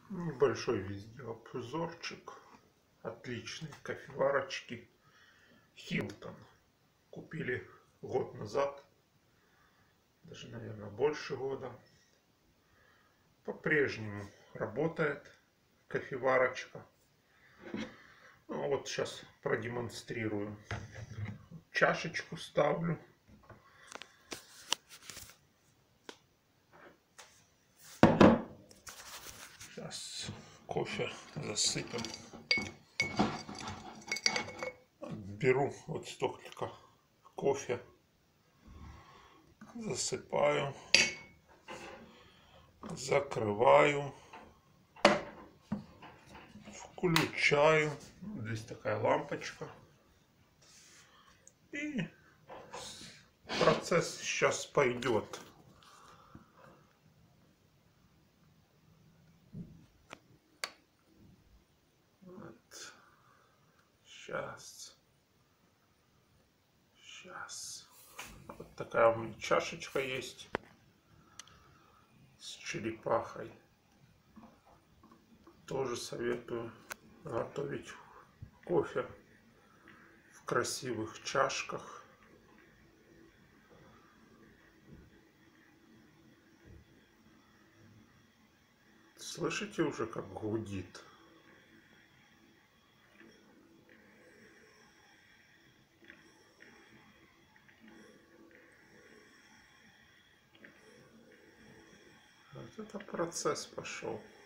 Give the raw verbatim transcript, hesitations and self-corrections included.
Небольшой видеообзорчик отличной кофеварочки Хилтон. Купили год назад, даже, наверное, больше года. По-прежнему работает кофеварочка. Ну, вот сейчас продемонстрирую. Чашечку ставлю. Сейчас кофе засыпем. Беру вот столько кофе, засыпаю, закрываю, включаю. Здесь такая лампочка. И процесс сейчас пойдет. Вот. Сейчас. Сейчас. Вот такая у меня чашечка есть с черепахой. Тоже советую готовить кофе в красивых чашках. Слышите уже, как гудит? Вот это процесс пошел.